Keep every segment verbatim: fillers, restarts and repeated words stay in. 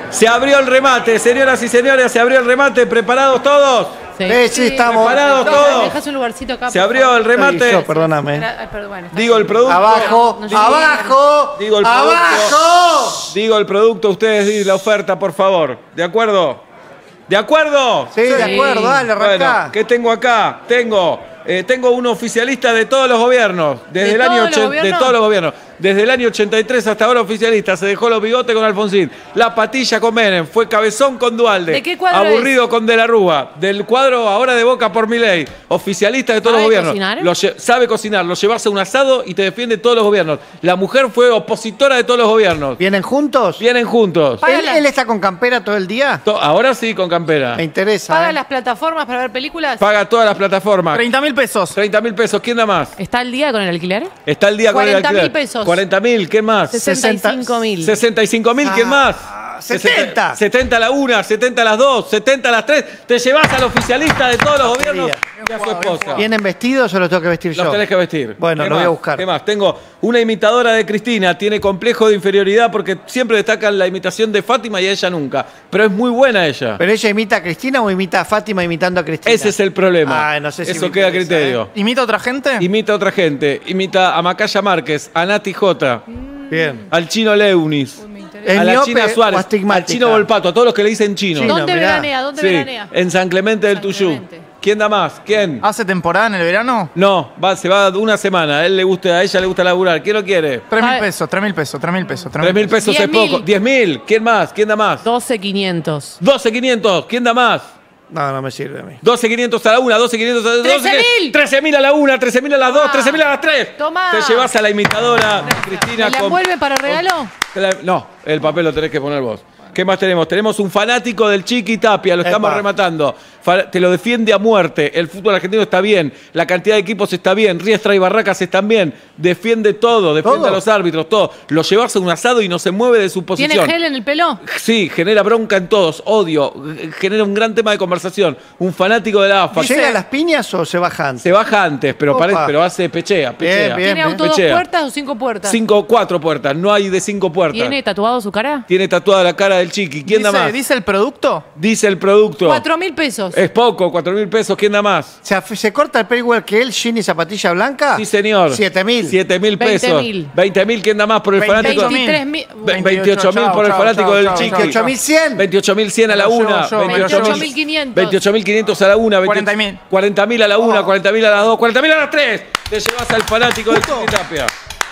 Se abrió el remate, señoras y señores, se abrió el remate. ¿Preparados todos? Sí, sí, sí estamos. ¿Preparados no, todos? Dejás un lugarcito acá. Se abrió el remate. Yo, perdóname. Ay, perdón, bueno, Digo el producto. Abajo, No, no, abajo, Digo el producto. abajo. Digo el producto, ustedes digan la oferta, por favor. ¿De acuerdo? ¿De acuerdo? Sí, de acuerdo, dale, arrancá. Bueno, ¿qué tengo acá? Tengo, eh, tengo un oficialista de todos los gobiernos. Desde ¿De el año todos los ochen- de gobiernos? todos los gobiernos. Desde el año ochenta y tres hasta ahora oficialista. Se dejó los bigotes con Alfonsín. La patilla con Menem. Fue cabezón con Dualde. ¿De qué cuadro Aburrido con De la Rúa. Del cuadro ahora de Boca por Milei. Oficialista de todos los ¿Sabe gobiernos. cocinar? Lo lle- sabe cocinar. Lo llevas a un asado y te defiende todos los gobiernos. La mujer fue opositora de todos los gobiernos. ¿Vienen juntos? Vienen juntos. Paga ¿Él, la- él está con campera todo el día? To- Ahora sí con campera. Me interesa. ¿Paga ¿eh? las plataformas para ver películas? Paga todas las plataformas. treinta mil pesos. treinta mil pesos. ¿Quién da más? ¿Está al día con el alquiler? Está el día con el cuarenta mil alquiler. pesos. cuarenta mil. ¿Qué más? sesenta y cinco mil. sesenta y cinco mil. ¿Quién más? setenta. setenta a la una, setenta a las dos, setenta a las tres. Te llevas al oficialista de todos los gobiernos y a su esposa. ¿Vienen vestidos o los tengo que vestir Los yo? tenés que vestir. Bueno, ¿Qué lo voy más? a buscar. ¿Qué más? Tengo una imitadora de Cristina. Tiene complejo de inferioridad porque siempre destacan la imitación de Fátima y a ella nunca. Pero es muy buena ella. ¿Pero ella imita a Cristina o imita a Fátima imitando a Cristina? Ese es el problema. Ay, no sé si Eso me queda a interesa, criterio. ¿Imita a otra gente? Imita a otra gente. Imita a Macaya Márquez, a Nati Jota, Bien. al chino Leunis, ¿Es a la miope China o Suárez, al astigmática? chino Volpato, a todos los que le dicen chino. Chino, ¿Dónde mirá. veranea? ¿Dónde Sí, veranea? en San Clemente del San Tuyú. Clemente. ¿Quién da más? ¿Quién? ¿Hace temporada en el verano? No, va, se va una semana. A él le gusta, a ella le gusta laburar. ¿Quién lo quiere? Tres mil Ay. pesos, tres mil pesos, tres mil pesos. Tres mil pesos Diez es poco. mil. Diez mil. ¿Quién más? ¿Quién da más? doce quinientos. Doce quinientos. ¿Quién da más? No, no me sirve a mí. doce quinientos a la una, doce quinientos a la dos. trece mil. trece mil a la una, trece mil a las dos, Tomá. trece mil a las tres. Tomá. Te llevas a la imitadora Cristina ¿Me la con- envuelve para regalo? Te la- No, el papel lo tenés que poner vos. ¿Qué más tenemos? Tenemos un fanático del Chiqui Tapia, lo estamos Epa. rematando. Fa- Te lo defiende a muerte. El fútbol argentino está bien, la cantidad de equipos está bien, Riestra y Barracas están bien. Defiende todo, defiende ¿Todo? a los árbitros, todo. Lo llevas a un asado y no se mueve de su ¿Tiene posición. gel en el pelo? Sí, genera bronca en todos, odio, genera un gran tema de conversación. Un fanático de la A F A. ¿Llega a las piñas o se baja antes? Se baja antes, pero, Opa. parece, pero hace pechea, pechea. bien. ¿Tiene auto dos Pechea. puertas o cinco puertas? Cinco, cuatro puertas, no hay de cinco puertas. ¿Tiene tatuado su cara? Tiene tatuada la cara del Chiqui. ¿Quién da Dice, más? ¿Dice el producto? Dice el producto. Cuatro mil pesos. Es poco, cuatro mil pesos. ¿Quién da más? ¿Se, af- se corta el pelo igual que él, jean y zapatilla blanca? Sí, señor. Siete mil. Siete mil Veinte pesos. mil. Veinte mil. ¿Quién da más por el fanático? veintiocho mil. veintitrés mil. Ve- veintiocho mil por el Chau, fanático chau, del chau, Chiqui. chau, veintiocho mil cien. veintiocho mil cien a la Yo, una. yo, veintiocho mil quinientos. veintiocho mil quinientos a la una. cuarenta mil. cuarenta mil a la una, Oh. cuarenta mil a las dos, cuarenta mil a las tres. Te llevas al fanático del Chiqui Tapia.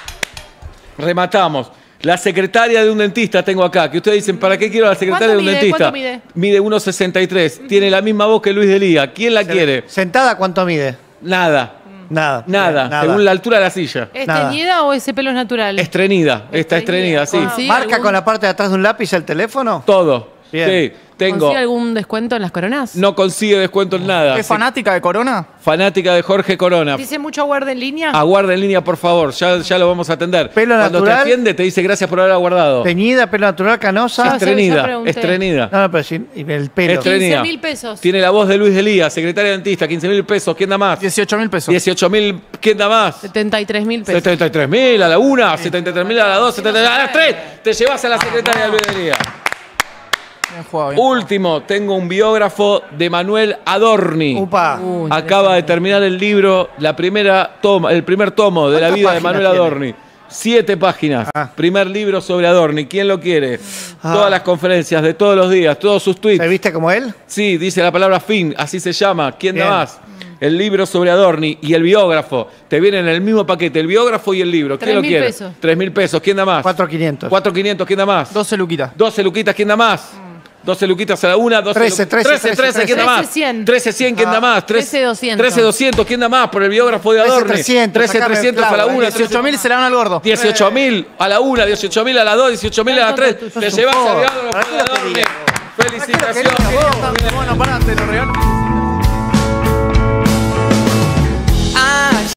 Rematamos. La secretaria de un dentista tengo acá, que ustedes dicen, ¿para qué quiero a la secretaria de un ¿Cuánto mide? dentista? ¿Cuánto mide? Mide uno sesenta y tres. Tiene la misma voz que Luis Delía. ¿Quién la quiere? ¿Sentada cuánto mide? Nada. Nada. Nada, Bien, según la altura de la silla. ¿Es Nada. teñida o ese pelo es natural? Estrenida, está estrenida, sí. Ah, sí. ¿Marca algún- con la parte de atrás de un lápiz el teléfono? Todo. Bien. Sí, tengo. ¿Consigue algún descuento en las coronas? No consigue descuento en nada. ¿Es Se- fanática de Corona? Fanática de Jorge Corona. ¿Dice mucho guarda en línea? Aguarda en línea, por favor. Ya, ya lo vamos a atender. Pelo Cuando natural. te atiende, te dice gracias por haber aguardado. Teñida, pelo natural, canosa. Ah, sí. ya Estrenida, pregunté. estrenida. No, no, pero sin y el pelo. Estrenida. quince mil pesos. Tiene la voz de Luis Delía, secretaria de dentista, quince mil pesos. ¿Quién da más? dieciocho mil pesos. dieciocho mil. ¿Quién da más? setenta y tres mil pesos. setenta y tres mil a la una, setenta y tres mil a la dos, setenta y tres mil a las tres. Te llevas a la secretaria de Luis Delía. Bien jugado, bien. Último, tengo un biógrafo de Manuel Adorni. Upa. Uh, Acaba de terminar el libro, la primera toma, el primer tomo de la ¿Cuántas vida de páginas Manuel tiene? Adorni. Siete páginas. Ah. Primer libro sobre Adorni. ¿Quién lo quiere? Ah. Todas las conferencias de todos los días, todos sus tweets. ¿Se viste como él? Sí, dice la palabra fin, así se llama. ¿Quién Bien. da más? El libro sobre Adorni y el biógrafo. Te vienen en el mismo paquete, el biógrafo y el libro. ¿Quién Tres lo mil quiere? pesos. Tres mil pesos. ¿Quién da más? cuatro mil quinientos. Cuatro quinientos. ¿Quién da más? doce luquitas. doce luquitas. ¿Quién da más? doce luquitas a la una, doce trece, lu- trece, trece, trece, ¿quién da más? trece cien. trece cien, ¿quién da más? trece doscientos. trece doscientos, ¿quién da más? Por el biógrafo de Adorni. trece trescientos, trece sacame el trescientos a la clavo, una, dieciocho mil se la dan al gordo. dieciocho mil a la una, dieciocho mil a la dos, dieciocho mil a la tres. Sos Te un llevas al forro. biógrafo ¿Para de qué lo Adorni. querías? Felicitaciones. Bueno, pará, te lo regalo.